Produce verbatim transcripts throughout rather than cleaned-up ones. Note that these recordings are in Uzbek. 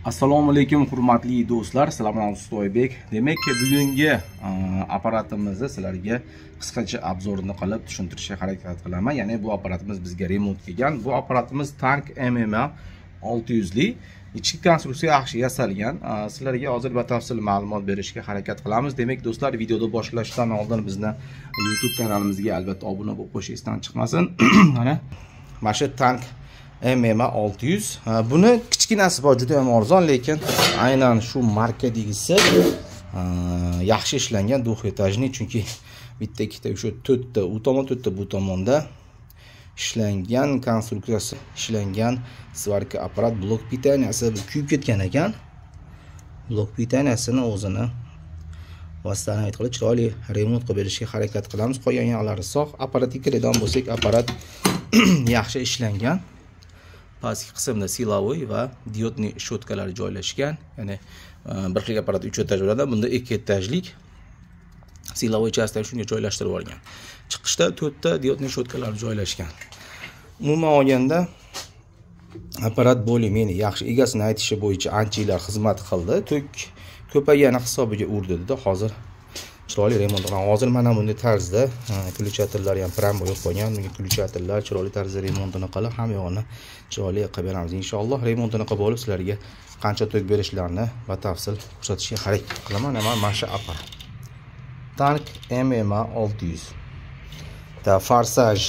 Assalomu alaykum hurmatli do'stlar, Salomon Ustoybek. Demak, bugungi apparatimizni sizlarga qisqacha obzorini qilib tushuntirishga harakat qilaman. Ya'ni bu apparatimiz bizga remont kelgan. Bu apparatimiz Tank M M A olti yuz lik. Ichki konstruksiya yaxshi yasalgan. Sizlarga hozir batafsil ma'lumot berishga harakat qilamiz. Demak, do'stlar, videoni boshlashdan oldin bizni YouTube kanalimizga albatta obuna bo'lib qo'yishingizdan chiqmasin. Mana mana shu Tank M M A olti yuz. Buni kichkinasi bor, juda ham arzon, lekin aynan shu marka degisi yaxshi ishlangan duxetajni, chunki bitta ikkita o'sha to'rtta, u tomon to'rtta, bu tomonda ishlangan konstruksiyasi ishlangan svarka apparat blok pitaniyasi kuyib ketgan ekan. Blok pitaniyasini o'zini vositani qilib chiroyli remont qilib berishga harakat qilamiz. Qolgan yoqlari sog'. Apparatga kiradigan bo'lsak, apparat yaxshi ishlangan. Pastki qismda silovoy va diodli shotkalar joylashgan. Ya'ni bir xil apparat uch etaj bo'ladi, bunda ikki etajlik silovoy chastani shunga joylashtirib olgan. Chiqishda to'rtta diodli shotkalar joylashgan. Umuman olganda apparat bo'limi yaxshi, egasini aytishi bo'yicha ancha yillar xizmat qildi. Tok ko'paygani hisobiga urdi-da. Hozir chiroyli remont qilingan. Hozir mana bunday tarzda ключателlar ham pram qo'yib qo'ygan. Bunga ключателlar chiroyli tarzda remontini qilib, ham yo'g'ini chiroyli qilib beramiz. Inshaalloh remontini qilib olib, sizlarga qancha tok berishlarini batafsil ko'rsatishga harakat qilaman. Mana shu apparat Tank M M A olti yuz. Ta forsaj,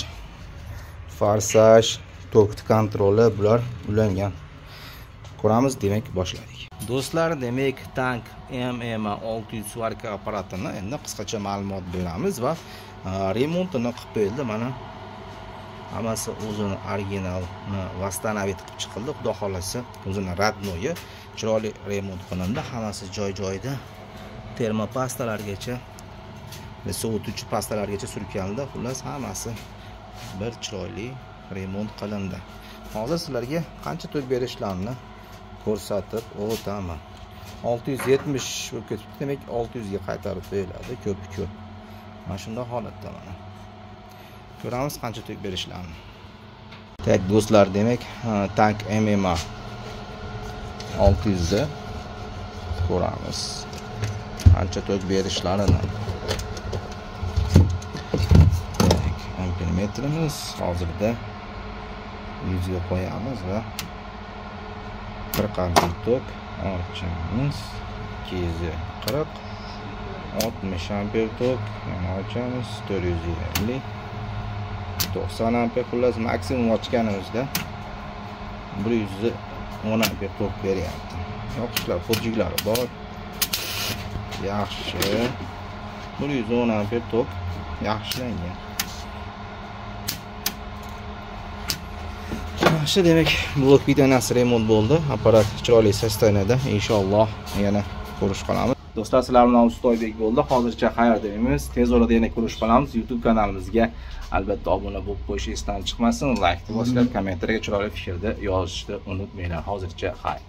forsaj, tok kontroli bular ulangan. Ko'ramiz, demak boshladik. Do'stlar, demak Tank M M A olti yuz svarka apparatini endi qisqacha ma'lumot beramiz va remontini qilib qo'yildi. Mana hammasi o'zini original vastanavit qilib chiqildi. Xudo xolasa, o'zini radnoyi chiroyli remont qilindi. Hammasi joy-joyida. Termopastalargacha va sovutuvchi pastalargacha surkanildi. Xullas, hammasi bir chiroyli remont qilindi. Hozir sizlarga qancha tok berishlarini ko'rsatib o'taman. olti yuz yetmish bo'lib ketibdi, demak olti yuz ga qaytarib beriladi. Ko'p ko'p. Mana shunday holatda mana. Ko'ramiz qancha tok berishlarini. Tak do'stlar, demak Tank M M A olti yuz da ko'ramiz qancha tok berishlarini. Ampermetrimiz hozirda yuz ga qo'yamiz va qirq amper tok ochamiz. ikki yuz qirq, oltmish amper tok yana ochamiz. to'rt yuz ellik, to'qson amper, xullas maksimum ochganimizda bir yuz o'n amper tok beryapti. Yoqishlar, xurjiklari bor. Yaxshi. bir yuz o'n amper tok yaxshilangan. Yaxshi, demak blok pitaniyasi remont bo'ldi. Apparat chiroyli sostaniyada. Inshaalloh yana ko'rish qolamiz. Do'stlar, sizlar bilan Ustoybek bo'ldi. Hozircha xayr deymiz. Tez orada yana ko'rish qolamiz. YouTube kanalimizga albatta obuna bo'lib qo'yishingizdan chiqmasin. Like bosib, kommentariyaga chiroyli fikrni yozishni unutmanglar. Hozircha xayr.